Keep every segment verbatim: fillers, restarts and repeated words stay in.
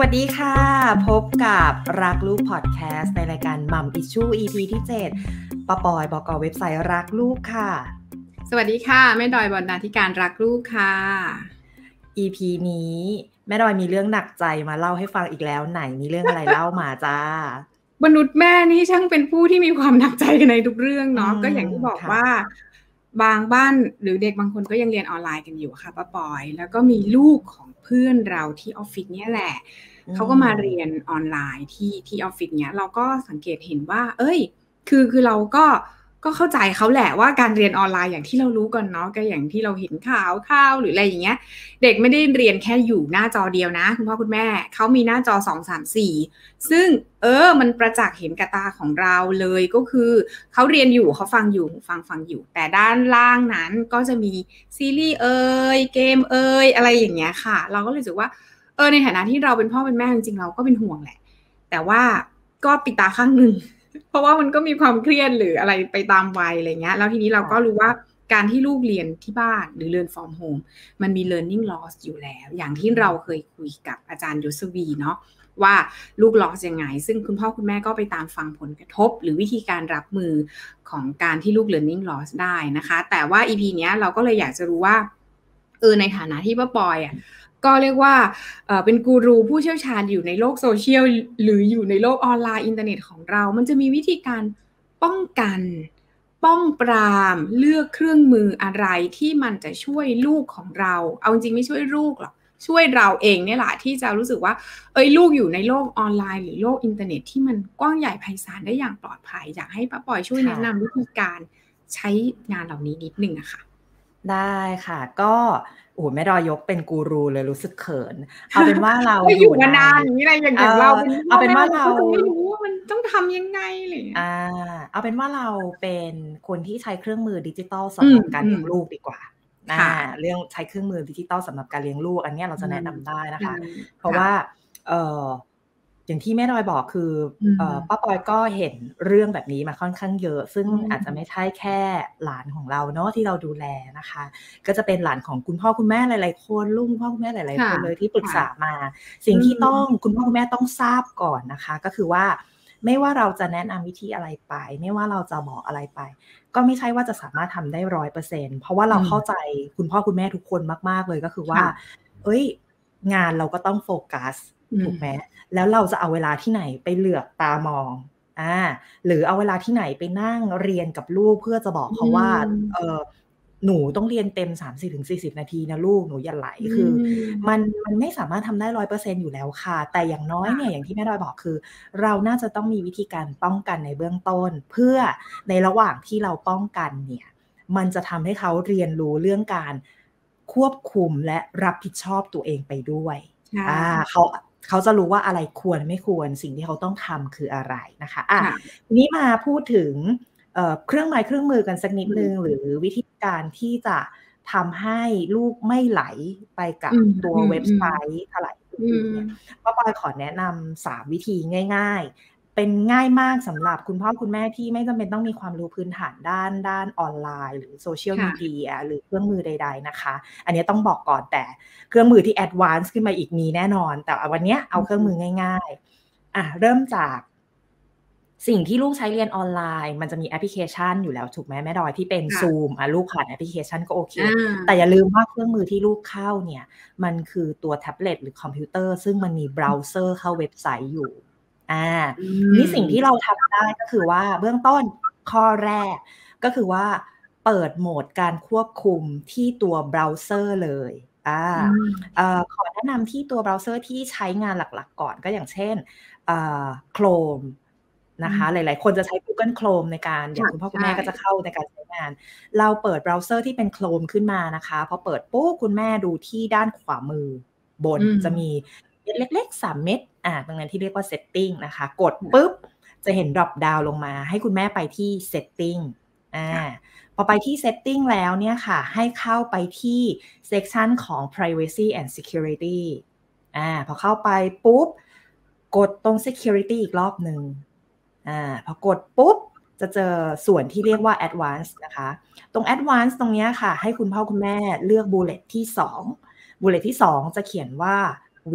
วัสดีค่ะพบกับรักลูกพอดแคสต์ในรายการมัมอิชชู อี พี ที่เจ็ดปะปอยบก.เว็บไซต์รักลูกค่ะสวัสดีค่ะแม่ดอยบรรณาธิการรักลูกค่ะอี พี นี้แม่ดอยมีเรื่องหนักใจมาเล่าให้ฟังอีกแล้วไหนมีเรื่องอะไรเล่ามาจ้ามนุษย์แม่นี่ช่างเป็นผู้ที่มีความหนักใจในทุกเรื่องเนาะก็อย่างที่บอกว่าบางบ้านหรือเด็กบางคนก็ยังเรียนออนไลน์กันอยู่ค่ะป้าปอยแล้วก็มีลูกของเพื่อนเราที่ออฟฟิศเนี่ยแหละเขาก็มาเรียนออนไลน์ที่ที่ออฟฟิศเนี้ยเราก็สังเกตเห็นว่าเอ้ยคือคือเราก็ก็เข้าใจเขาแหละว่าการเรียนออนไลน์อย่างที่เรารู้กันเนาะก็อย่างที่เราเห็นข่าวข่าวหรืออะไรอย่างเงี้ยเด็กไม่ได้เรียนแค่อยู่หน้าจอเดียวนะคุณพ่อคุณแม่เขามีหน้าจอสอง สาม สี่ซึ่งเออมันประจักษ์เห็นกับตาของเราเลยก็คือเขาเรียนอยู่เขาฟังอยู่ฟังฟังอยู่แต่ด้านล่างนั้นก็จะมีซีรีส์เอ่ยเกมเอ่ยอะไรอย่างเงี้ยค่ะเราก็รู้สึกว่าเออในฐานะที่เราเป็นพ่อเป็นแม่จริงๆเราก็เป็นห่วงแหละแต่ว่าก็ปิดตาข้างนึงเพราะว่ามันก็มีความเครียดหรืออะไรไปตามวัยอะไรเงี้ยแล้วทีนี้เราก็รู้ว่าการที่ลูกเรียนที่บ้านหรือเรียน from home มันมี learning loss อยู่แล้วอย่างที่เราเคยคุยกับอาจารย์ยศวีเนาะว่าลูก loss ยังไงซึ่งคุณพ่อคุณแม่ก็ไปตามฟังผลกระทบหรือวิธีการรับมือของการที่ลูก learning loss ได้นะคะแต่ว่า อี พี เนี้ยเราก็เลยอยากจะรู้ว่าเออในฐานะที่ป้าปอยอ่ะก็เรียกว่าเอ่อเป็นกูรูผู้เชี่ยวชาญอยู่ในโลกโซเชียลหรืออยู่ในโลกออนไลน์อินเทอร์เน็ตของเรามันจะมีวิธีการป้องกันป้องปรามเลือกเครื่องมืออะไรที่มันจะช่วยลูกของเราเอาจริงไม่ช่วยลูกหรอกช่วยเราเองเนี่ยแหละที่จะรู้สึกว่าเอ้ยลูกอยู่ในโลกออนไลน์หรือโลกอินเทอร์เน็ตที่มันกว้างใหญ่ไพศาลได้อย่างปลอดภัยอยากให้ป้าปอยช่วยแนะนำวิธีการใช้งานเหล่านี้นิดนึงอะค่ะได้ค่ะก็โอ้แม่ดอยยกเป็นกูรูเลยรู้สึกเขินเอาเป็นว่าเราอยู่มานานอย่างนี้อะไรอย่างอย่างเราเป็นเอาเป็นว่าเราไม่รู้ว่ามันต้องทำยังไงอะไรอย่างเงี้ยอ่าเอาเป็นว่าเราเป็นคนที่ใช้เครื่องมือดิจิตอลสำหรับการเลี้ยงลูกดีกว่าอ่าเรื่องใช้เครื่องมือดิจิตอลสำหรับการเลี้ยงลูกอันนี้เราจะแนะนำได้นะคะเพราะว่าเอ่ออย่างที่แม่ดอยบอกคือป้าปอยก็เห็นเรื่องแบบนี้มาค่อนข้างเยอะซึ่งอาจจะไม่ใช่แค่หลานของเราเนาะที่เราดูแลนะคะก็จะเป็นหลานของคุณพ่อคุณแม่หลายๆคนลูกคุณพ่อคุณแม่หลายๆคนเลยที่ปรึกษามาสิ่งที่ต้องคุณพ่อคุณแม่ต้องทราบก่อนนะคะก็คือว่าไม่ว่าเราจะแนะนำวิธีอะไรไปไม่ว่าเราจะบอกอะไรไปก็ไม่ใช่ว่าจะสามารถทำได้ ร้อยเปอร์เซ็นต์ เพราะว่าเราเข้าใจคุณพ่อคุณแม่ทุกคนมากๆเลยก็คือว่าเอ้ยงานเราก็ต้องโฟกัสถูกไหมแล้วเราจะเอาเวลาที่ไหนไปเหลือบตามองอ่าหรือเอาเวลาที่ไหนไปนั่งเรียนกับลูกเพื่อจะบอกเขาว่าเออหนูต้องเรียนเต็ม สามสิบถึงสี่สิบ นาทีนะลูกหนูอย่าไหลคือมันมันไม่สามารถทำได้ ร้อยเปอร์เซ็นต์ อยู่แล้วค่ะแต่อย่างน้อยเนี่ยอย่างที่แม่ดอยบอกคือเราน่าจะต้องมีวิธีการป้องกันในเบื้องต้นเพื่อในระหว่างที่เราป้องกันเนี่ยมันจะทำให้เขาเรียนรู้เรื่องการควบคุมและรับผิดชอบตัวเองไปด้วยอ่าเขาเขาจะรู้ว่าอะไรควรไม่ควรสิ่งที่เขาต้องทำคืออะไรนะคะอ่ะทีนี้มาพูดถึงเอ่อเครื่องไม้เครื่องมือกันสักนิดนึงหรือวิธีการที่จะทำให้ลูกไม่ไหลไปกับตัวเว็บไซต์อะไรอื่นๆเนี่ยป้าปอยขอแนะนำสามวิธีง่ายๆเป็นง่ายมากสำหรับคุณพ่อคุณแม่ที่ไม่จำเป็นต้องมีความรู้พื้นฐานด้านด้านออนไลน์หรือโซเชียลมีเดียหรือเครื่องมือใดๆนะคะอันนี้ต้องบอกก่อนแต่เครื่องมือที่แอดวานซ์ขึ้นมาอีกมีแน่นอนแต่วันนี้เอาเครื่องมือง่ายๆอ่ะเริ่มจากสิ่งที่ลูกใช้เรียนออนไลน์มันจะมีแอปพลิเคชันอยู่แล้วถูกไหมแม่ดอยที่เป็น Zoom อ่ะลูกผ่านแอปพลิเคชันก็โอเคแต่อย่าลืมว่าเครื่องมือที่ลูกเข้าเนี่ยมันคือตัวแท็บเล็ตหรือคอมพิวเตอร์ซึ่งมันมีเบราว์เซอร์เข้าเว็บไซต์อยู่อ่านี่สิ่งที่เราทำได้ก็คือว่าเบื้องต้นข้อแรกก็คือว่าเปิดโหมดการควบคุมที่ตัวเบราว์เซอร์เลยอ่าเอ่อขอแนะนำที่ตัวเบราว์เซอร์ที่ใช้งานหลักๆก่อนก็อย่างเช่นเอ่อ Chromeนะคะหลายๆคนจะใช้ Google Chrome ในการอย่างคุณพ่อคุณแม่ก็จะเข้าในการใช้งานเราเปิดเบราว์เซอร์ที่เป็น Chrome ขึ้นมานะคะพอเปิดปุ๊บคุณแม่ดูที่ด้านขวามือบนจะมีเม็ดเล็กๆสามเม็ดอ่าตรงนั้นที่เรียกว่า Setting นะคะกดปุ๊บจะเห็น drop down ลงมาให้คุณแม่ไปที่ Setting อ่าพอไปที่ Setting แล้วเนี่ยค่ะให้เข้าไปที่ Section ของ Privacy and Security อ่าพอเข้าไปปุ๊บกดตรง Security อีกรอบนึงอ่าพอกดปุ๊บจะเจอส่วนที่เรียกว่า Advanced นะคะตรง Advanced ตรงนี้ค่ะให้คุณพ่อคุณแม่เลือก bullet ที่สอง bullet ที่สองจะเขียนว่า with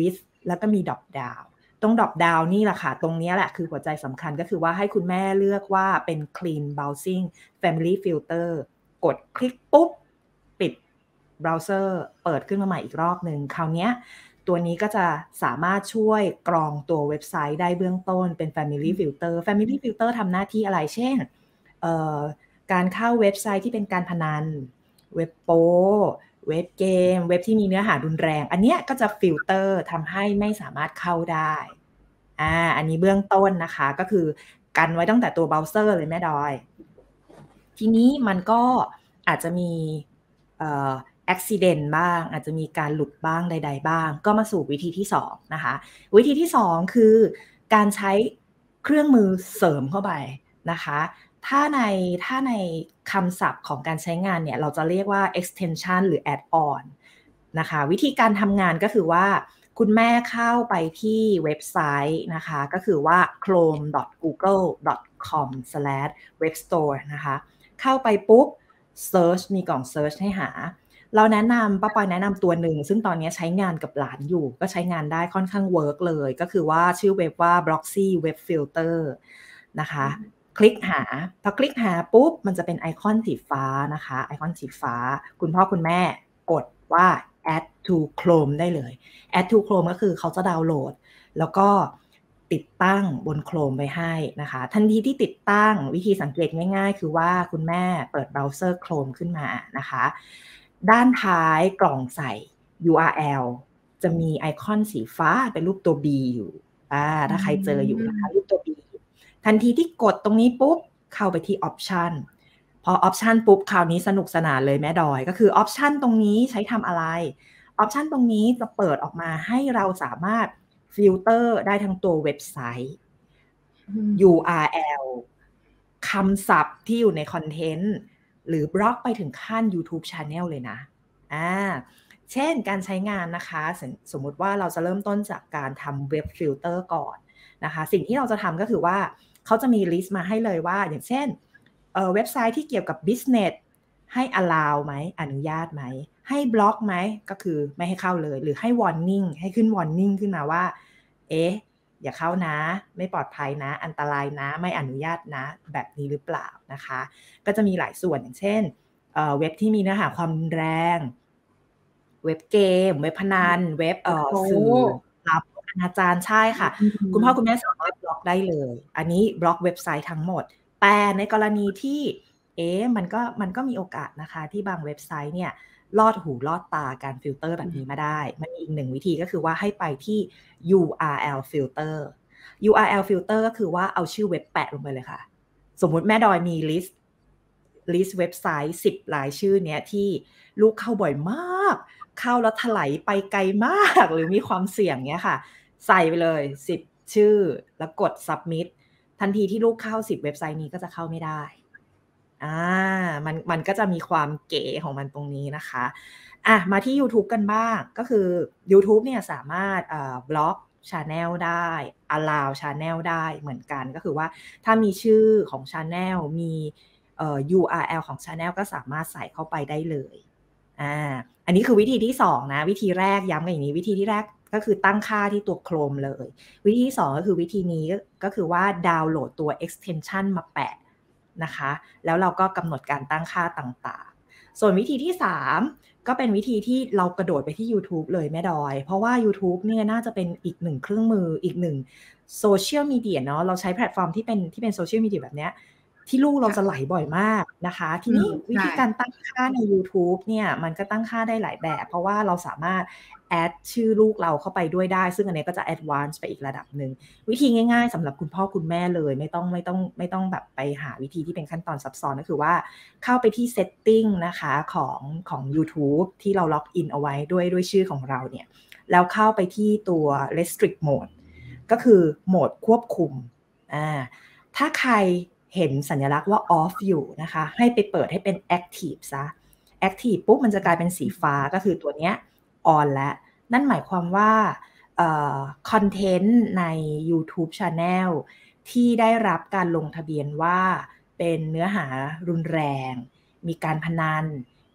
แล้วก็มี drop down ตรง drop down นี่แหละค่ะตรงนี้แหละคือหัวใจสำคัญก็คือว่าให้คุณแม่เลือกว่าเป็น clean browsing family filter กดคลิกปุ๊บปิดเบราว์เซอร์เปิดขึ้นมาใหม่อีกรอบนึงคราวนี้ตัวนี้ก็จะสามารถช่วยกรองตัวเว็บไซต์ได้เบื้องต้นเป็น family filter family filter ทำหน้าที่อะไรเช่นเอ่อการเข้าเว็บไซต์ที่เป็นการพนันเว็บโป๊เว็บเกมเว็บที่มีเนื้อหารุนแรงอันเนี้ยก็จะฟิลเตอร์ทำให้ไม่สามารถเข้าได้อ่าอันนี้เบื้องต้นนะคะก็คือกันไว้ตั้งแต่ตัวเบราว์เซอร์เลยแม่ดอยทีนี้มันก็อาจจะมีเอ่อaccident บ้างอาจจะมีการหลุดบ้างใดๆบ้างก็มาสู่วิธีที่สองนะคะวิธีที่สองคือการใช้เครื่องมือเสริมเข้าไปนะคะถ้าในถ้าในคำศัพท์ของการใช้งานเนี่ยเราจะเรียกว่า extension หรือ add-on นะคะวิธีการทำงานก็คือว่าคุณแม่เข้าไปที่เว็บไซต์นะคะก็คือว่า โครม ดอท กูเกิล ดอท คอม สแลช เว็บสโตร์ นะคะเข้าไปปุ๊บ search มีกล่อง search ให้หาเราแนะนำป้าปอยแนะนำตัวหนึ่งซึ่งตอนนี้ใช้งานกับหลานอยู่ก็ใช้งานได้ค่อนข้างเวิร์กเลยก็คือว่าชื่อเว็บว่า Bloxy Web Filter นะคะคลิกหาพอคลิกหาปุ๊บมันจะเป็นไอคอนสีฟ้านะคะไอคอนสีฟ้าคุณพ่อคุณแม่กดว่า add to Chrome ได้เลย add to Chrome ก็คือเขาจะดาวน์โหลดแล้วก็ติดตั้งบน Chrome ไปให้นะคะทันทีที่ติดตั้งวิธีสังเกตง่ายๆคือว่าคุณแม่เปิดเบราว์เซอร์ Chrome ขึ้นมานะคะด้านท้ายกล่องใส่ ยู อาร์ แอล จะมีไอคอนสีฟ้าเป็นรูปตัว B อยู่อ่าถ้าใครเจออยู่นะคะรูปตัว B ทันทีที่กดตรงนี้ปุ๊บเข้าไปที่ Option พอ Option ปุ๊บคราวนี้สนุกสนานเลยแม่ดอยก็คือ Option ตรงนี้ใช้ทำอะไร Option ตรงนี้จะเปิดออกมาให้เราสามารถฟิลเตอร์ได้ทั้งตัวเว็บไซต์ ยู อาร์ แอล คำศัพท์ที่อยู่ในคอนเทนต์หรือบล็อกไปถึงขั้น YouTube Channel เลยนะอ่าเช่นการใช้งานนะคะส, สมมุติว่าเราจะเริ่มต้นจากการทำเว็บฟิลเตอร์ก่อนนะคะสิ่งที่เราจะทำก็คือว่าเขาจะมีลิสต์มาให้เลยว่าอย่างเช่น เอ่อ เว็บไซต์ที่เกี่ยวกับ business ให้ allow ไหมอนุญาตไหมให้บล็อกไหมก็คือไม่ให้เข้าเลยหรือให้ warning ให้ขึ้น warning ขึ้นมาว่าเอ๊ะอย่าเข้านะไม่ปลอดภัยนะอันตรายนะไม่อนุญาตนะแบบนี้หรือเปล่านะคะก็จะมีหลายส่วนอย่างเช่น เอ่อ เว็บที่มีเนื้อหาความแรงเว็บเกมเว็บพนันเว็บเอ่อสื่อรับอนาจารใช่ค่ะคุณพ่อคุณแม่สามารถบล็อกได้เลยอันนี้บล็อกเว็บไซต์ทั้งหมดแต่ในกรณีที่เอ๊ะมันก็มันก็มีโอกาสนะคะที่บางเว็บไซต์เนี่ยลอดหูลอดตาการฟิลเตอร์แบบนี้มาได้มันมีอีกหนึ่งวิธีก็คือว่าให้ไปที่ ยู อาร์ แอล filter ยู อาร์ แอล filter ก็คือว่าเอาชื่อเว็บแปะลงไปเลยค่ะสมมุติแม่ดอยมีลิสต์ลิสต์เว็บไซต์สิบรายชื่อเนี้ยที่ลูกเข้าบ่อยมากเข้าแล้วถลายไปไกลมากหรือมีความเสี่ยงเนี้ยค่ะใส่ไปเลยสิบชื่อแล้วกด submit ทันทีที่ลูกเข้าสิบเว็บไซต์นี้ก็จะเข้าไม่ได้อ่ามันมันก็จะมีความเก๋ของมันตรงนี้นะคะอ่ะมาที่ YouTube กันบ้างก็คือ YouTube เนี่ยสามารถเอ่อบล็อก channel ได้ allow channel ได้เหมือนกันก็คือว่าถ้ามีชื่อของ channel มีเอ่อ ยู อาร์ แอล ของ channel ก็สามารถใส่เข้าไปได้เลยอ่าอันนี้คือวิธีที่สองนะวิธีแรกย้ำกันอย่างนี้วิธีที่แรกก็คือตั้งค่าที่ตัว Chrome เลยวิธีที่สองก็คือวิธีนี้ก็คือว่าดาวน์โหลดตัว extension มาแปะนะคะแล้วเราก็กำหนดการตั้งค่าต่างๆส่วนวิธีที่สามก็เป็นวิธีที่เรากระโดดไปที่ YouTube เลยแม่ดอยเพราะว่า YouTube เนี่ยน่าจะเป็นอีกหนึ่งเครื่องมืออีกหนึ่งโซเชียลมีเดียเนาะเราใช้แพลตฟอร์มที่เป็นที่เป็นโซเชียลมีเดียแบบเนี้ยที่ลูกเราจะไหลบ่อยมากนะคะทีนี้วิธีการตั้งค่าใน YouTube เนี่ยมันก็ตั้งค่าได้หลายแบบเพราะว่าเราสามารถแอดชื่อลูกเราเข้าไปด้วยได้ซึ่งอันนี้ก็จะแอดวานซ์ไปอีกระดับนึงวิธีง่ายๆสำหรับคุณพ่อคุณแม่เลยไม่ต้องไม่ต้องไม่ต้องแบบไปหาวิธีที่เป็นขั้นตอนซับซ้อนก็คือว่าเข้าไปที่ setting นะคะของของ YouTube ที่เราล็อกอินเอาไว้ด้วยด้วยชื่อของเราเนี่ยแล้วเข้าไปที่ตัว restrict mode ก็คือโหมดควบคุมอ่าถ้าใครเห็นสัญลักษณ์ว่า off อยู่นะคะให้ไปเปิดให้เป็น active ซะ active ปุ๊บมันจะกลายเป็นสีฟ้าก็คือตัวเนี้ย on แล้วนั่นหมายความว่าคอนเทนต์ใน YouTube Channel ที่ได้รับการลงทะเบียนว่าเป็นเนื้อหารุนแรงมีการพนัน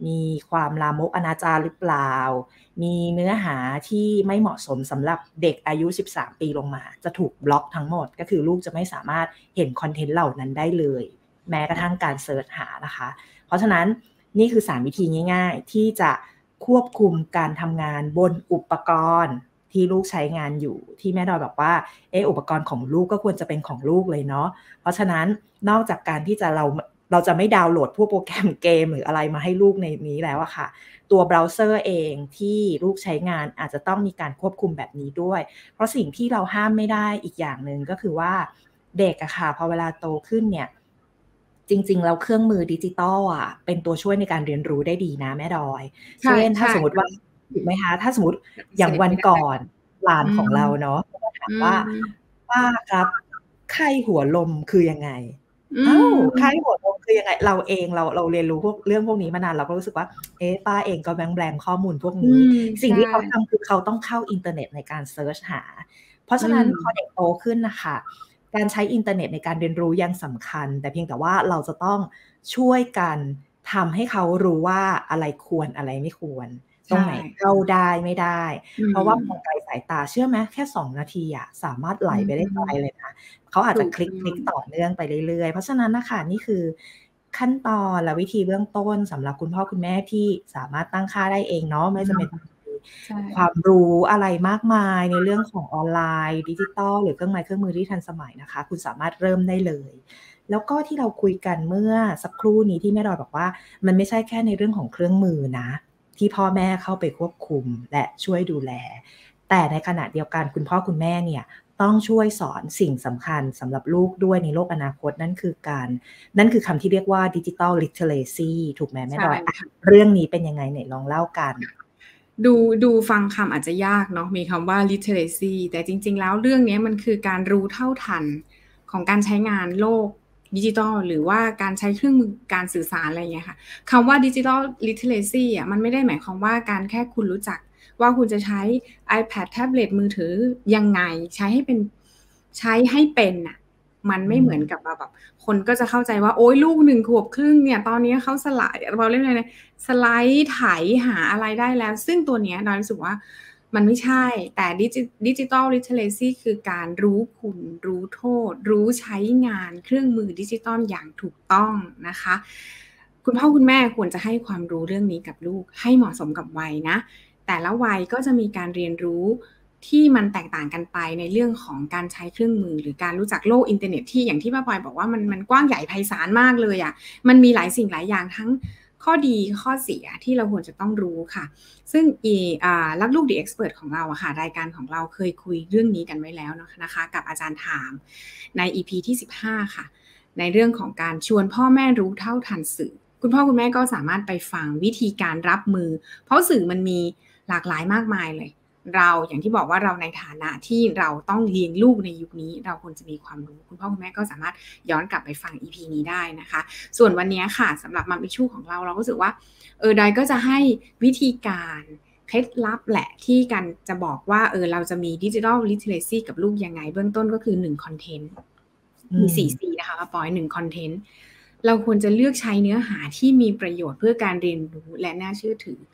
มีความลามกอนาจารหรือเปล่ามีเนื้อหาที่ไม่เหมาะสมสำหรับเด็กอายุสิบสามปีลงมาจะถูกบล็อกทั้งหมดก็คือลูกจะไม่สามารถเห็นคอนเทนต์เหล่านั้นได้เลยแม้กระทั่งการเสิร์ชหานะคะเพราะฉะนั้นนี่คือสามวิธีง่ายๆที่จะควบคุมการทำงานบนอุปกรณ์ที่ลูกใช้งานอยู่ที่แม่ดอยบอกว่าเอออุปกรณ์ของลูกก็ควรจะเป็นของลูกเลยเนาะเพราะฉะนั้นนอกจากการที่จะเราเราจะไม่ดาวน์โหลดพวกโปรแกรมเกมหรืออะไรมาให้ลูกในนี้แล้วอะค่ะตัวเบราว์เซอร์เองที่ลูกใช้งานอาจจะต้องมีการควบคุมแบบนี้ด้วยเพราะสิ่งที่เราห้ามไม่ได้อีกอย่างหนึ่งก็คือว่าเด็กอะค่ะพอเวลาโตขึ้นเนี่ยจริงๆแล้วเครื่องมือดิจิตอลอ่ะเป็นตัวช่วยในการเรียนรู้ได้ดีนะแม่ดอยเช่นถ้าสมมติว่าถูกไหมคะถ้าสมมติอย่างวันก่อนหลานของเราเนาะก็ถามว่าป้าครับไข้หัวลมคือยังไงเอ้าไข้หัวลมคือยังไงเราเองเราเราเรียนรู้พวกเรื่องพวกนี้มานานเราก็รู้สึกว่าเอ๊ะป้าเองก็แบงแบงข้อมูลพวกนี้สิ่งที่เขาทำคือเขาต้องเข้าอินเทอร์เน็ตในการเซิร์ชหาเพราะฉะนั้นพอเด็กโตขึ้นนะคะการใช้อินเทอร์เน็ตในการเรียนรู้ยังสำคัญแต่เพียงแต่ว่าเราจะต้องช่วยกันทำให้เขารู้ว่าอะไรควรอะไรไม่ควรตรงไหนเข้าได้ไม่ได้เพราะว่ามองไกลสายตาเชื่อไหมแค่สองนาทีอะสามารถไหลไปได้ไกลเลยนะเขาอาจจะคลิกคลิกต่อเนื่องไปเรื่อยๆเพราะฉะนั้นนะคะนี่คือขั้นตอนและวิธีเบื้องต้นสำหรับคุณพ่อคุณแม่ที่สามารถตั้งค่าได้เองเนาะไม่จำเป็นความรู้อะไรมากมายในเรื่องของออนไลน์ดิจิตอลหรือเครื่องไม้เครื่องมือที่ทันสมัยนะคะคุณสามารถเริ่มได้เลยแล้วก็ที่เราคุยกันเมื่อสักครู่นี้ที่แม่ดอยบอกว่ามันไม่ใช่แค่ในเรื่องของเครื่องมือนะที่พ่อแม่เข้าไปควบคุมและช่วยดูแลแต่ในขณะเดียวกันคุณพ่อคุณแม่เนี่ยต้องช่วยสอนสิ่งสำคัญสำหรับลูกด้วยในโลกอนาคตนั่นคือการนั่นคือคำที่เรียกว่า Digital Literacy ถูกไหมแม่ดอยเรื่องนี้เป็นยังไงไหนลองเล่ากันดูดูฟังคำอาจจะยากเนาะมีคำว่า literacy แต่จริงๆแล้วเรื่องนี้มันคือการรู้เท่าทันของการใช้งานโลกดิจิทัลหรือว่าการใช้เครื่องมือการสื่อสารอะไรอย่างเงี้ยค่ะคำว่า digital literacy อ่ะมันไม่ได้หมายความว่าการแค่คุณรู้จักว่าคุณจะใช้ iPad แท็บเล็ตมือถือยังไงใช้ให้เป็นใช้ให้เป็นน่ะมันไม่เหมือนกับแบบคนก็จะเข้าใจว่าโอ๊ยลูกหนึ่งขวบครึ่งเนี่ยตอนนี้เขาสไลด์เราเรียกอะไรนะสไลด์ไถหาอะไรได้แล้วซึ่งตัวเนี้ยเรารู้สึกว่ามันไม่ใช่แต่ดิจิทัลลิเทเรซีคือการรู้คุณรู้โทษรู้ใช้งานเครื่องมือดิจิทัลอย่างถูกต้องนะคะคุณพ่อคุณแม่ควรจะให้ความรู้เรื่องนี้กับลูกให้เหมาะสมกับวัยนะแต่ละวัยก็จะมีการเรียนรู้ที่มันแตกต่างกันไปในเรื่องของการใช้เครื่องมือหรือการรู้จักโลกอินเทอร์เน็ตที่อย่างที่ป้าปอยบอกว่ามันมันกว้างใหญ่ไพศาลมากเลยอ่ะมันมีหลายสิ่งหลายอย่างทั้งข้อดีข้อเสียที่เราควรจะต้องรู้ค่ะซึ่งอีอ่ารักลูก The Expert ของเราอะค่ะรายการของเราเคยคุยเรื่องนี้กันไว้แล้วนะคะกับอาจารย์ถามใน อี พี ที่สิบห้าค่ะในเรื่องของการชวนพ่อแม่รู้เท่าทันสื่อคุณพ่อคุณแม่ก็สามารถไปฟังวิธีการรับมือเพราะสื่อมันมีหลากหลายมากมายเลยเราอย่างที่บอกว่าเราในฐานะที่เราต้องเลี้ยงลูกในยุคนี้เราควรจะมีความรู้คุณพ่อคุณแม่ก็สามารถย้อนกลับไปฟัง อี พี นี้ได้นะคะส่วนวันนี้ค่ะสำหรับมัมอิชชูของเราเราก็รู้สึกว่าเออดอยก็จะให้วิธีการเคล็ดลับแหละที่กันจะบอกว่าเออเราจะมีดิจิทัลลิเทเรซีกับลูกยังไงเบื้องต้นก็คือหนึ่งคอนเทนต์มีสี่ ซี นะคะปอยหนึ่งคอนเทนต์เราควรจะเลือกใช้เนื้อหาที่มีประโยชน์เพื่อการเรียนรู้และน่าเชื่อถือ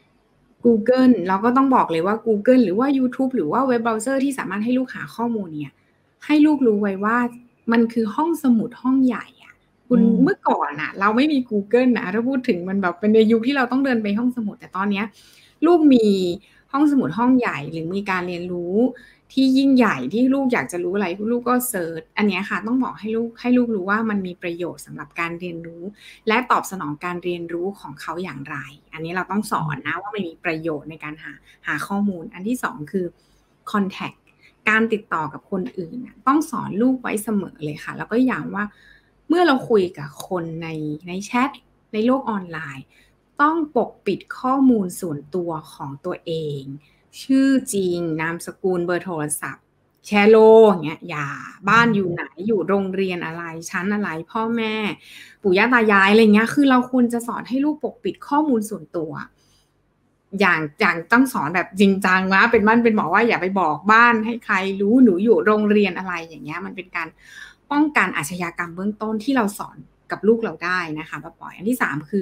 Google เราก็ต้องบอกเลยว่า Google หรือว่า YouTube หรือว่าเว็บเบราว์เซอร์ที่สามารถให้ลูกหาข้อมูลเนี่ยให้ลูกรู้ไว้ว่ามันคือห้องสมุดห้องใหญ่อะคุณเมื่อก่อนน่ะเราไม่มี Google นะถ้าพูดถึงมันแบบเป็นในยุคที่เราต้องเดินไปห้องสมุดแต่ตอนนี้ลูกมีห้องสมุดห้องใหญ่หรือมีการเรียนรู้ที่ยิ่งใหญ่ที่ลูกอยากจะรู้อะไรลูกก็เสิร์ชอันนี้ค่ะต้องบอกให้ลูกให้ลูกรู้ว่ามันมีประโยชน์สำหรับการเรียนรู้และตอบสนองการเรียนรู้ของเขาอย่างไรอันนี้เราต้องสอนนะว่ามันมีประโยชน์ในการหาหาข้อมูลอันที่สองคือ contact การติดต่อกับคนอื่นต้องสอนลูกไว้เสมอเลยค่ะแล้วก็ย้ำว่าเมื่อเราคุยกับคนในในแชทในโลกออนไลน์ต้องปกปิดข้อมูลส่วนตัวของตัวเองชื่อจริงนามสกุลเบอร์โทรศัพท์แชร์โลอย่างเงี้ยอย่าบ้านอยู่ไหนอยู่โรงเรียนอะไรชั้นอะไรพ่อแม่ปู่ย่าตายายอะไรเงี้ยคือเราควรจะสอนให้ลูกปกปิดข้อมูลส่วนตัวอย่างอย่างต้องสอนแบบจริงจังนะเป็นบ้านเป็นหมอว่าอย่าไปบอกบ้านให้ใครรู้หนูอยู่โรงเรียนอะไรอย่างเงี้ยมันเป็นการป้องกันอาชญากรรมเบื้องต้นที่เราสอนกับลูกเราได้นะคะป้าปอยอันที่สามคือ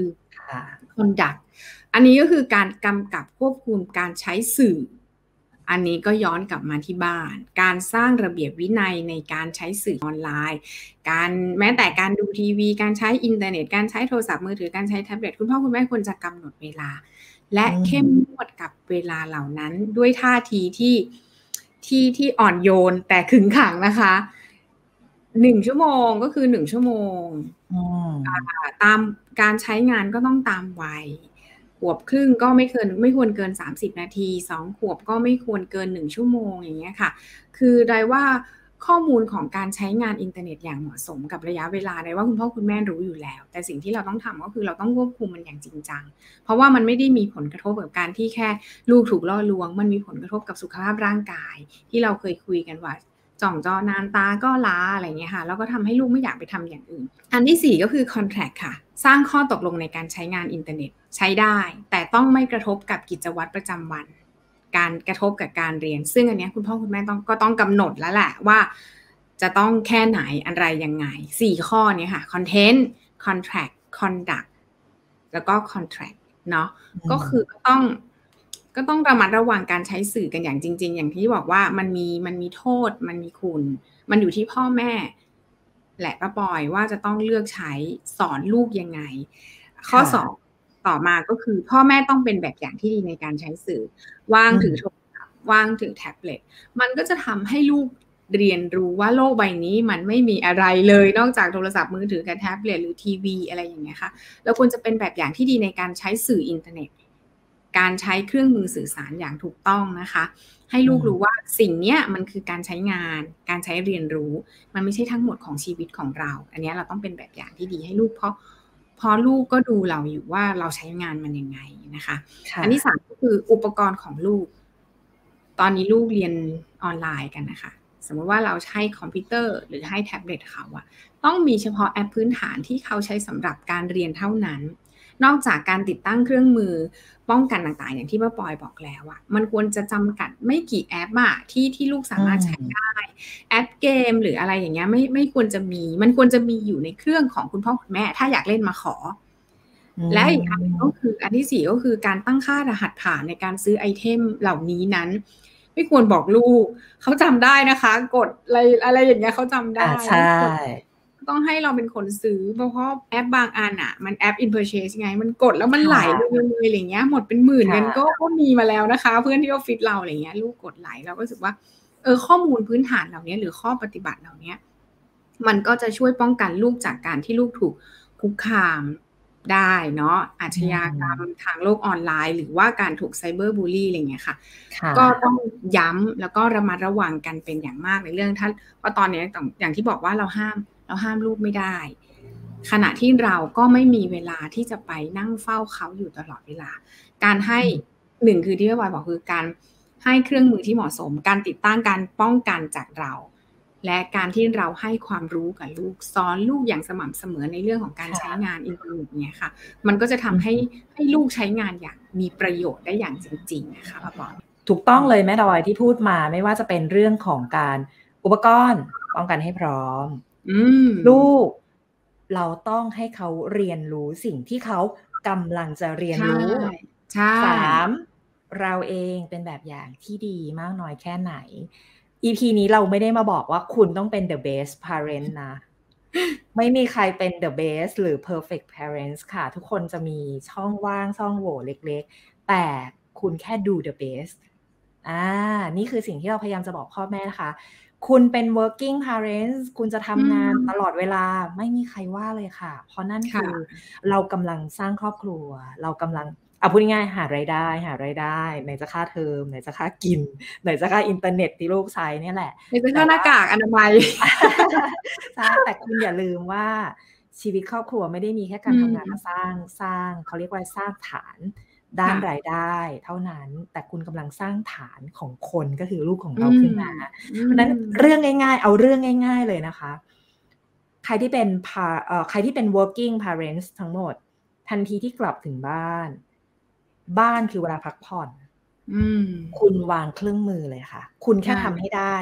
conduct อันนี้ก็คือการกำกับควบคุมการใช้สื่ออันนี้ก็ย้อนกลับมาที่บ้านการสร้างระเบียบวินัยในการใช้สื่อออนไลน์การแม้แต่การดูทีวีการใช้อินเทอร์เน็ตการใช้โทรศัพท์มือถือการใช้แท็บเล็ตคุณพ่อคุณแม่ควรจะกำหนดเวลาและเข้มงวดกับเวลาเหล่านั้นด้วยท่าทีที่ที่ที่อ่อนโยนแต่ขึงขังนะคะหนึ่งชั่วโมงก็คือหนึ่งชั่วโมงตามการใช้งานก็ต้องตามวัยขวบครึ่งก็ไม่เกินไม่ควรเกินสามสิบนาทีสองขวบก็ไม่ควรเกินหนึ่งชั่วโมงอย่างเงี้ยค่ะคือได้ว่าข้อมูลของการใช้งานอินเทอร์เน็ตอย่างเหมาะสมกับระยะเวลาได้ว่าคุณพ่อคุณแม่รู้อยู่แล้วแต่สิ่งที่เราต้องทำก็คือเราต้องควบคุมมันอย่างจริงจังเพราะว่ามันไม่ได้มีผลกระทบกับการที่แค่ลูกถูกล่อลวงมันมีผลกระทบกับสุขภาพร่างกายที่เราเคยคุยกันว่าจ่องจอนานตาก็ล้าอะไรเงี้ยค่ะแล้วก็ทำให้ลูกไม่อยากไปทำอย่างอื่นอันที่สี่ก็คือ contract ค่ะสร้างข้อตกลงในการใช้งานอินเทอร์เน็ตใช้ได้แต่ต้องไม่กระทบกับกิจวัตรประจำวันการกระทบกับการเรียนซึ่งอันนี้คุณพ่อคุณแม่ต้องก็ต้องกำหนดแล้วแหละว่าจะต้องแค่ไหนอะไรยังไงสี่ข้อนี้ค่ะ content contract conduct แล้วก็ contract เนาะก็คือก็ต้องก็ต้องระมัดระวังการใช้สื่อกันอย่างจริงๆอย่างที่บอกว่ามันมีมันมีโทษมันมีคุณมันอยู่ที่พ่อแม่และป้าปอยว่าจะต้องเลือกใช้สอนลูกยังไงข้อสองต่อมาก็คือพ่อแม่ต้องเป็นแบบอย่างที่ดีในการใช้สื่อวางถือโทรศัพท์วางถือแท็บเล็ตมันก็จะทำให้ลูกเรียนรู้ว่าโลกใบนี้มันไม่มีอะไรเลยนอกจากโทรศัพท์มือถือกับแท็บเล็ตหรือทีวีอะไรอย่างเงี้ยค่ะเราควรจะเป็นแบบอย่างที่ดีในการใช้สื่ออินเทอร์เน็ตการใช้เครื่องมือสื่อสารอย่างถูกต้องนะคะให้ลูกรู้ว่าสิ่งนี้มันคือการใช้งานการใช้เรียนรู้มันไม่ใช่ทั้งหมดของชีวิตของเราอันนี้เราต้องเป็นแบบอย่างที่ดีให้ลูกเพราะเพราะลูกก็ดูเราอยู่ว่าเราใช้งานมันยังไงนะคะอันที่สามก็คืออุปกรณ์ของลูกตอนนี้ลูกเรียนออนไลน์กันนะคะสมมติว่าเราใช้คอมพิวเตอร์หรือให้แท็บเล็ตเขาอะต้องมีเฉพาะแอปพื้นฐานที่เขาใช้สำหรับการเรียนเท่านั้นนอกจากการติดตั้งเครื่องมือป้องกันต่างๆอย่างที่ป้าปอยบอกแล้วอะมันควรจะจำกัดไม่กี่แอปอะที่ที่ลูกสามารถใช้ได้แอปเกมหรืออะไรอย่างเงี้ยไม่ไม่ควรจะมีมันควรจะมีอยู่ในเครื่องของคุณพ่อคุณแม่ถ้าอยากเล่นมาขอและอีกอันก็คืออันที่สี่ก็คือการตั้งค่ารหัสผ่านในการซื้อไอเทมเหล่านี้นั้นไม่ควรบอกลูกเขาจำได้นะคะกดอะไรอะไรอย่างเงี้ยเขาจำได้ใช่ต้องให้เราเป็นคนซื้อเพราะว่าแอปบางอันอ่ะมันแอป in purchase ไงมันกดแล้วมันไหลเลยอะไรเงี้ยหมดเป็นหมื่นกันก็ก็มีมาแล้วนะคะเพื่อนที่ออฟฟิศเราอะไรเงี้ยลูกกดไหลเราก็รู้สึกว่าเออข้อมูลพื้นฐานเหล่านี้หรือข้อปฏิบัติเหล่านี้มันก็จะช่วยป้องกันลูกจากการที่ลูกถูกคุกคามได้เนาะอาชญากรรมทางโลกออนไลน์หรือว่าการถูกไซเบอร์บูลลี่อะไรเงี้ยค่ะก็ต้องย้ำแล้วก็ระมัดระวังกันเป็นอย่างมากในเรื่องท่านเพราะตอนนี้อย่างที่บอกว่าเราห้ามเราห้ามลูกไม่ได้ขณะที่เราก็ไม่มีเวลาที่จะไปนั่งเฝ้าเขาอยู่ตลอดเวลาการให้หนึ่งคือที่พี่บอยบอกคือการให้เครื่องมือที่เหมาะสมการติดตั้งการป้องกันจากเราและการที่เราให้ความรู้กับลูกสอนลูกอย่างสม่ำเสมอในเรื่องของการใช้งานอินเทอร์เน็ตเนี่ยค่ะมันก็จะทำให้ให้ลูกใช้งานอย่างมีประโยชน์ได้อย่างจริงๆนะคะป้าปอยถูกต้องเลยแม่ดอยที่พูดมาไม่ว่าจะเป็นเรื่องของการอุปกรณ์ป้องกันให้พร้อมลูกเราต้องให้เขาเรียนรู้สิ่งที่เขากำลังจะเรียนรู้สามเราเองเป็นแบบอย่างที่ดีมากน้อยแค่ไหน อี พี นี้เราไม่ได้มาบอกว่าคุณต้องเป็น the best parent นะไม่มีใครเป็น the best หรือ perfect parents ค่ะทุกคนจะมีช่องว่างช่องโหว่เล็กๆแต่คุณแค่ดู the best อ่านี่คือสิ่งที่เราพยายามจะบอกพ่อแม่นะคะคุณเป็น working parents คุณจะทำงานตลอดเวลาไม่มีใครว่าเลยค่ะเพราะนั่นคือเรากำลังสร้างครอบครัวเรากำลังเอาพูดง่ายๆหารายได้หารายได้ไหนจะค่าเทอมไหนจะค่ากินไหนจะค่าอินเทอร์เน็ตที่ลูกใช้เนี่ยแหละไหนจะค่าหน้ากากอนามัยใช่แต่คุณอย่าลืมว่าชีวิตครอบครัวไม่ได้มีแค่การทำงานมาสร้างสร้างเขาเรียกว่าสร้างฐานด้านรายได้เท่านั้นแต่คุณกำลังสร้างฐานของคนก็คือลูกของเราขึ้นมาเพราะนั้นเรื่องง่ายๆเอาเรื่องง่ายๆเลยนะคะใครที่เป็นเอ่อใครที่เป็น working parents ทั้งหมดทันทีที่กลับถึงบ้านบ้านคือเวลาพักผ่อนคุณวางเครื่องมือเลยค่ะคุณแค่ทำให้ได้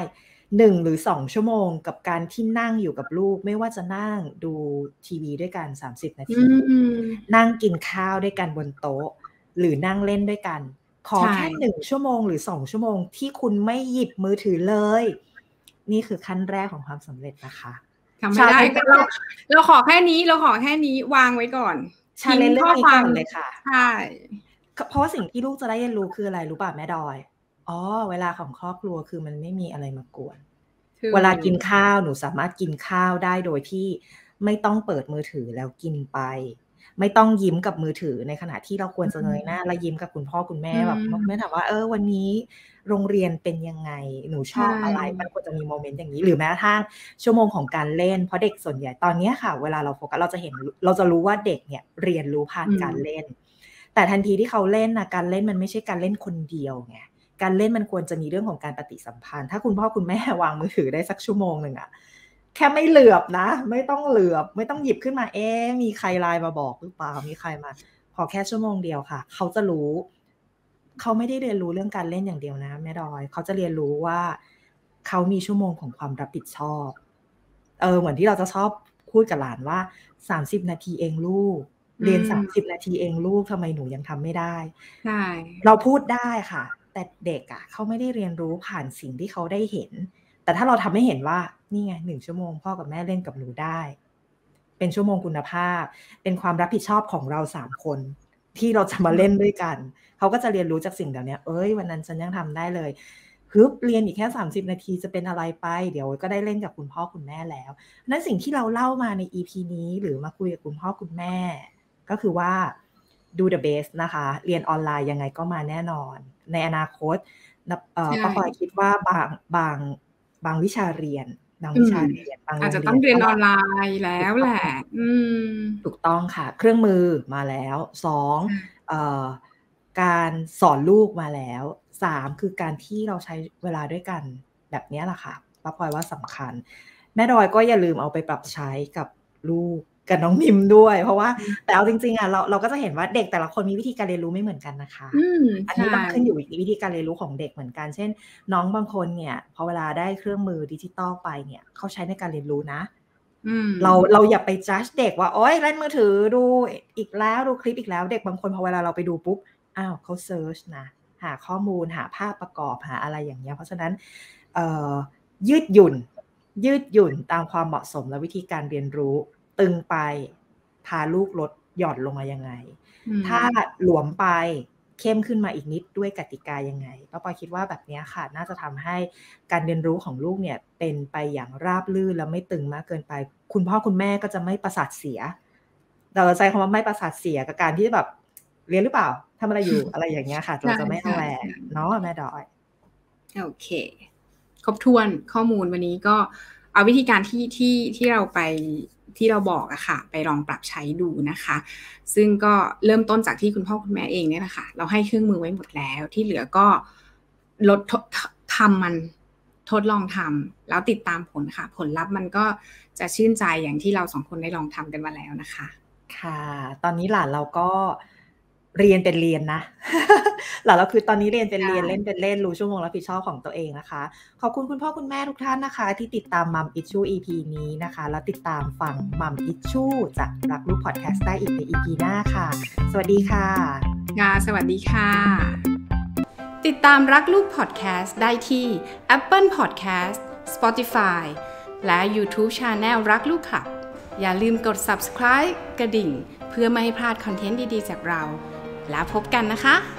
หนึ่งหรือสองชั่วโมงกับการที่นั่งอยู่กับลูกไม่ว่าจะนั่งดูทีวีด้วยกันสามสิบนาทีนั่งกินข้าวด้วยกันบนโต๊ะหรือนั่งเล่นด้วยกันขอแค่หนึ่งชั่วโมงหรือสองชั่วโมงที่คุณไม่หยิบมือถือเลยนี่คือขั้นแรกของความสำเร็จนะคะทำไม่ได้เราเราขอแค่นี้เราขอแค่นี้วางไว้ก่อนชาเลนจ์เรื่องนี้ก่อนเลยค่ะใช่เพราะว่าสิ่งที่ลูกจะได้เรียนรู้คืออะไรรู้ป่ะแม่ดอยอ๋อเวลาของครอบครัวคือมันไม่มีอะไรมากวนเวลากินข้าวหนูสามารถกินข้าวได้โดยที่ไม่ต้องเปิดมือถือแล้วกินไปไม่ต้องยิ้มกับมือถือในขณะที่เราควรจะเงยหน้าและยิ้มกับคุณพ่อคุณแม่แบบแม่ถามว่าเออวันนี้โรงเรียนเป็นยังไงหนูชอบอะไรมันควรจะมีโมเมนต์อย่างนี้หรือแม้กระทั่งชั่วโมงของการเล่นเพราะเด็กส่วนใหญ่ตอนนี้ค่ะเวลาเราโฟกัสเราจะเห็นเราจะรู้ว่าเด็กเนี่ยเรียนรู้ผ่านการเล่นแต่ทันทีที่เขาเล่นนะการเล่นมันไม่ใช่การเล่นคนเดียวไงการเล่นมันควรจะมีเรื่องของการปฏิสัมพันธ์ถ้าคุณพ่อคุณแม่วางมือถือได้สักชั่วโมงหนึ่งอะแค่ไม่เหลือบนะไม่ต้องเหลือบไม่ต้องหยิบขึ้นมาเอ๊ะมีใครไลน์มาบอกหรือเปล่ามีใครมาขอแค่ชั่วโมงเดียวค่ะเขาจะรู้เขาไม่ได้เรียนรู้เรื่องการเล่นอย่างเดียวนะแม่ดอยเขาจะเรียนรู้ว่าเขามีชั่วโมงของความรับผิดชอบเออเหมือนที่เราจะชอบพูดกับหลานว่าสามสิบนาทีเองลูกเรียนสามสิบนาทีเองลูกทำไมหนูยังทำไม่ได้ใช่เราพูดได้ค่ะแต่เด็กอ่ะเขาไม่ได้เรียนรู้ผ่านสิ่งที่เขาได้เห็นแต่ถ้าเราทำให้เห็นว่านี่ไงหนึ่งชั่วโมงพ่อกับแม่เล่นกับหนูได้เป็นชั่วโมงคุณภาพเป็นความรับผิดชอบของเราสามคนที่เราจะมาเล่นด้วยกันเขาก็จะเรียนรู้จากสิ่งเหล่านี้เอ้ยวันนั้นฉันยังทำได้เลยฮึบเรียนอีกแค่สามสิบนาทีจะเป็นอะไรไปเดี๋ยวก็ได้เล่นกับคุณพ่อคุณแม่แล้วนั้นสิ่งที่เราเล่ามาใน อี พี นี้หรือมาคุยกับคุณพ่อคุณแม่ก็คือว่าdo the best นะคะเรียนออนไลน์ยังไงก็มาแน่นอนในอนาคตเอ่อป้าพลอยคิดว่าบางบางบางวิชาเรียนบางวิชาเรียนบางอาจจะต้องเรียนออนไลน์แล้วแหละถูกต้องค่ะเครื่องมือมาแล้วสองเอ่อการสอนลูกมาแล้วสามคือการที่เราใช้เวลาด้วยกันแบบนี้แหละค่ะป้าพลอยว่าสำคัญแม่ดอยก็อย่าลืมเอาไปปรับใช้กับลูกกับน้องมิมด้วยเพราะว่าแต่เอาจริงๆอ่ะเราเราก็จะเห็นว่าเด็กแต่ละคนมีวิธีการเรียนรู้ไม่เหมือนกันนะคะอันนี้ต้องขึ้นอยู่วิธีการเรียนรู้ของเด็กเหมือนกันเช่นน้องบางคนเนี่ยพอเวลาได้เครื่องมือดิจิตอลไปเนี่ยเขาใช้ในการเรียนรู้นะเราเราอย่าไปจัดเด็กว่าโอ๊ยเล่นมือถือดูอีกแล้วดูคลิปอีกแล้วเด็กบางคนพอเวลาเราไปดูปุ๊บอ้าวเขาเซิร์ชนะหาข้อมูลหาภาพประกอบหาอะไรอย่างเงี้ยเพราะฉะนั้นเอ่อยืดหยุ่นยืดหยุ่นตามความเหมาะสมและวิธีการเรียนรู้ตึงไปพาลูกลดหย่อนลงมายังไงถ้าหลวมไปเข้มขึ้นมาอีกนิดด้วยกติกายังไงป้าปอยคิดว่าแบบนี้ค่ะน่าจะทำให้การเรียนรู้ของลูกเนี่ยเป็นไปอย่างราบรื่นและไม่ตึงมากเกินไปคุณพ่อคุณแม่ก็จะไม่ประสาทเสียเราจะใช้คำว่าไม่ประสาทเสียกับการที่แบบเรียนหรือเปล่าทำอะไรอยู่ อะไรอย่างเงี้ยค่ะเราจะไม่ระแวงเนาะแม่ดอยโอเคครบถ้วนข้อมูลวันนี้ก็เอาวิธีการที่ที่ที่เราไปที่เราบอกอะค่ะไปลองปรับใช้ดูนะคะซึ่งก็เริ่มต้นจากที่คุณพ่อคุณแม่เองเนี่ยนะคะเราให้เครื่องมือไว้หมดแล้วที่เหลือก็ลดทำมันทดลองทำแล้วติดตามผลค่ะผลลัพธ์มันก็จะชื่นใจอย่างที่เราสองคนได้ลองทำกันมาแล้วนะคะค่ะตอนนี้หลานเราก็เรียนเป็นเรียนนะ หลานเราคือตอนนี้เรียนเป็นเรียนเล่นเป็นเล่นรู้ชั่วโมงรับผิดชอบของตัวเองนะคะขอบคุณคุณพ่อคุณแม่ทุกท่านนะคะที่ติดตามมัมอิชชู อี พี นี้นะคะแล้วติดตามฟังมัมอิชชูจากรักลูกพอดแคสต์ได้อีกใน อี พี หน้าค่ะสวัสดีค่ะค่ะสวัสดีค่ะติดตามรักลูกพอดแคสต์ได้ที่ Apple Podcast Spotify และ YouTube Channel รักลูกค่ะอย่าลืมกด Subscribe กระดิ่งเพื่อไม่ให้พลาดคอนเทนต์ดีๆจากเราแล้วพบกันนะคะ